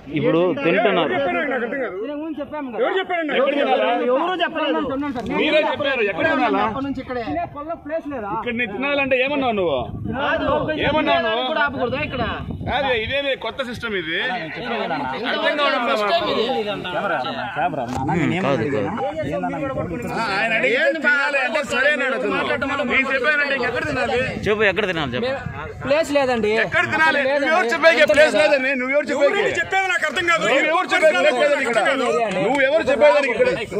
ఇప్పుడు తింటున్నారు. తినాలంటే ఏమన్నావు నువ్వు? ఏమన్నావు నువ్వు? ఇదేమి కొత్త సిస్టమ్ ఇది. చెప్పు ఎక్కడ తినాలి చెప్పు. ప్లేస్ లేదండి. ఎక్కడ తినాలి? ప్లేస్ లేదని నువ్వెవరు చెప్పేది నాకు అర్థం కాదు. నువ్వెవరు చెప్పేదానికి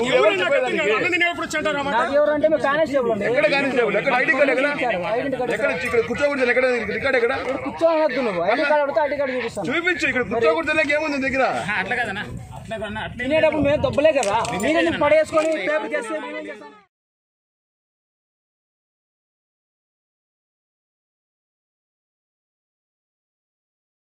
ఎక్కడ కానిస్టేబుల్ ఎక్కడ ఐడి కార్డు ఎక్కడ ఇక్కడ కూర్చోకూడదు. ఎక్కడ రికార్డ్ ఎక్కడ కూర్చోవద్దు. నువ్వు ఐడి కార్డు అడిగితే ఐడి కార్డు చూపిస్తాను. చూపించు. ఇక్కడ కూర్చోకూడదు ఏముంది దగ్గర. తినేటప్పుడు మేము దొబ్బలే కదా, పడేసుకొని పేపర్ చేస్తే